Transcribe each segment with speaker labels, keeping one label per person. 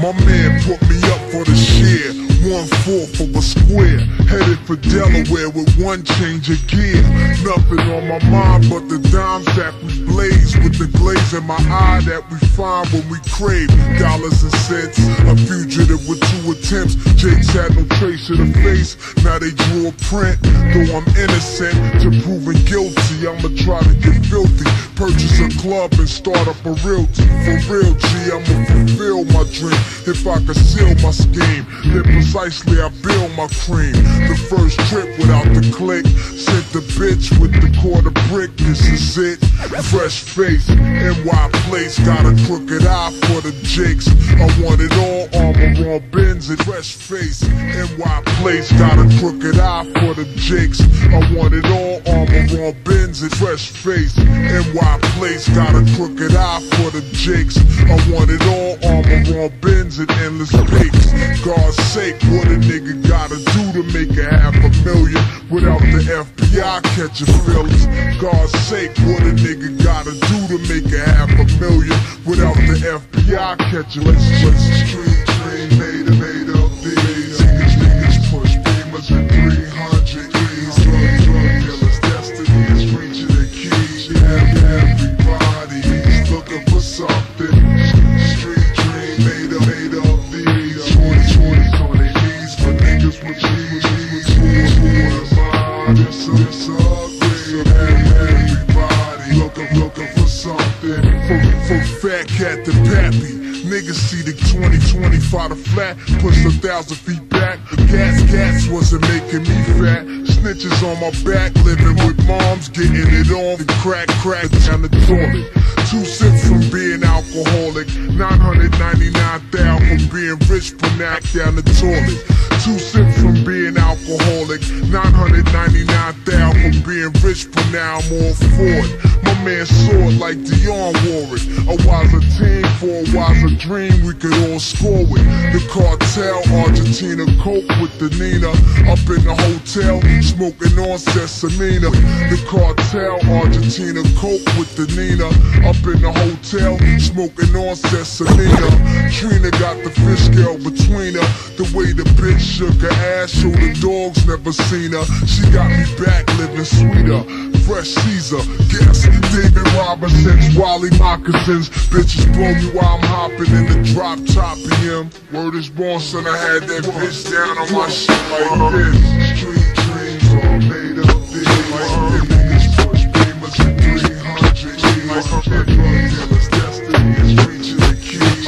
Speaker 1: My man put me up for the share, 1/4 of a square. Headed for Delaware with one change of gear. Nothing on my mind but the dimes that we blaze, with the glaze in my eye that we find when we crave dollars and cents. A fugitive with 2 attempts. Jakes had no trace of the face, now they drew a print. Though I'm innocent to proving guilty, I'ma try to get filthy, purchase a club and start up a realty. For real G, I'ma fulfill my dream. If I could seal my scheme, then precisely I build my cream. The first trip without the click, sent the bitch with the quarter brick. This is it, fresh face, NY place. Got a crooked eye for the jakes. I want it all, armor on Benz and fresh face, NY place. Got a crooked eye for the jakes. I want it all, armor on Benz and fresh face, NY place. Got a crooked eye for the jakes. I want it all, armor on Benz and endless cakes. God's sake, what a nigga gotta do to make $500,000 without the FBI catching feelings? God's sake, what a nigga gotta do to make $500,000 without the FBI catching? Let's street dream, made up these niggas push beamers at 300 keys. Drug dealers, destiny is reaching the keys. Everybody's looking for something. Street dream, made up these 20s on their knees, but niggas with G's. It's ugly. Everybody looking for something. From fat cat to pappy, niggas see the 2020 fought a flat, pushed 1,000 feet back. Gas wasn't making me fat. Snitches on my back, living with moms, getting it on. The crack down the toilet. 2 sips from being alcoholic, 999,000 from being rich, Panac down the toilet. 2 sips from being alcoholic, 999,000 from being rich, but now I'm all for it. My man saw it like Dion wore it. A wiser team for a wiser dream, we could all score with. The cartel, Argentina coke with the Nina. Up in the hotel, smoking on Sesamina. The cartel, Argentina coke with the Nina. Up in the hotel, smoking on Sesamina. Trina got the fish scale between her. The way the bitch shook her ass, showed the dogs never seen her. She got me back living sweeter. Fresh Caesar, guess David Robinson's Wally moccasins. Bitches blow me while I'm hopping in the drop top BM. Word is born, son, I had that bitch down on my shit like this. Street dreams all made up these. Niggas push beamers at 300 G's. Drug dealers, destiny is reaching the keys.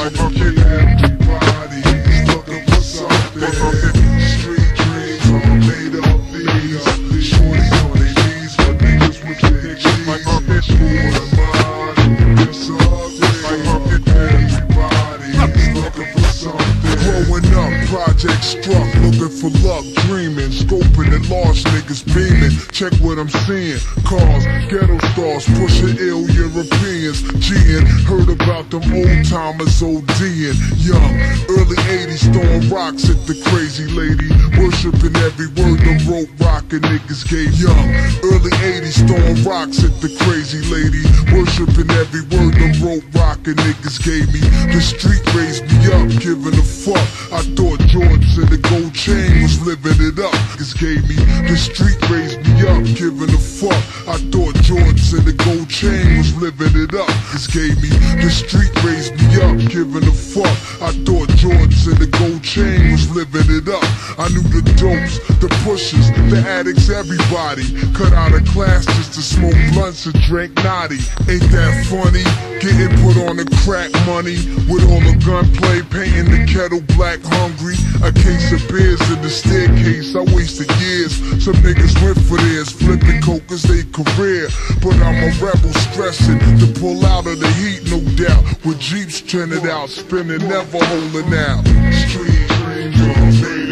Speaker 1: Everybody's looking for something. Street dreams all made up these. Shorties on their knees, but niggas with big G's. Who am I? It's ugly. Everybody's looking for something. Growing up, project struck, looking for luck, dreaming, scoping at large niggas beaming. Check what I'm seeing, cars, ghetto stars, pushing ill Europeans, G'ing, heard about them old timers OD'ing. Young, early 80s throwing rocks at the crazy lady, worshiping every word the rope rockin' niggas gave. Young, early 80s throwing rocks at the crazy lady, worshiping every word the rope rockin' niggas gave me. The street raised me up, giving a fuck. I thought Jordans and the gold chain was living it up. Niggas gave me. The street raised me up, giving a fuck. I thought Jordans and the gold chain was living it up. Niggas gave me. The street raised me up, giving a fuck. I thought Jordans and the gold chain was living it up. I knew the dopes, the pushers, the addicts, everybody. Cut out of class just to smoke blunts and drink naughty. Ain't that funny? Getting put on the crack money with all the gunplay, painting the kettle black hungry. A case of beers in the staircase, I wasted years. Some niggas went for theirs, flipping coke as they career. But I'm a rebel stressing to pull out of the heat, no doubt. With Jeeps trending out, spinning, never holding out. Street dreams all made